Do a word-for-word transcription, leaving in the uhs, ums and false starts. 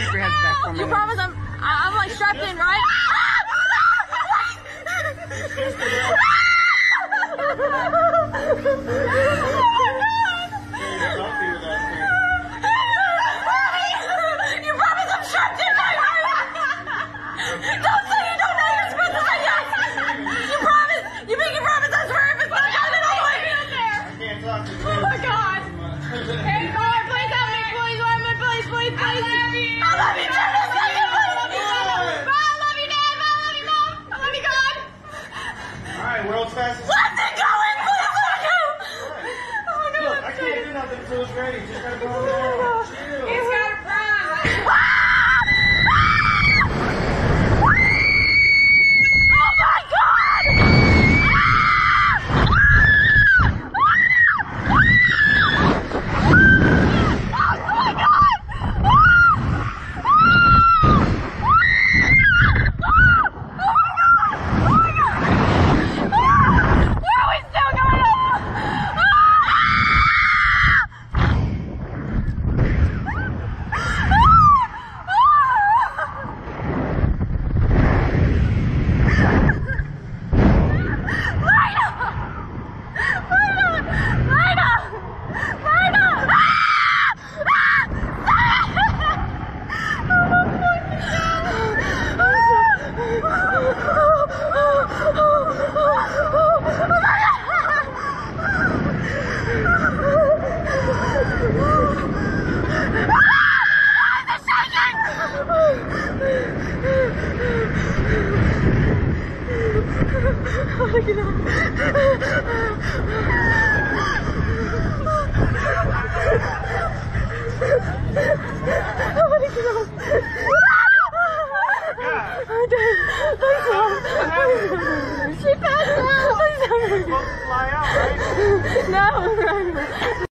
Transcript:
Keep your head back for me. You promise I'm, I'm like strapped in, right? You promise I'm strapped in, right? Don't say you don't know you're supposed to say yes. You promise. You make you promise. I swear if it's not done, then I'll let you in there. I can't talk to you. Oh my God. Hey, God, please help me. Please, let me, please, please, please. I love you. I love you, Dad. I love you. I love you, Dad. I love you, Dad. I love you, Mom. I love you, God. All right, world's fastest. Let it go in, please. Let it go. Oh my God. Look, I can't do nothing until it's ready. Just gotta go over there. Chill. He's got a problem. Oh my God. She passed out. Please. Fly out, right? No.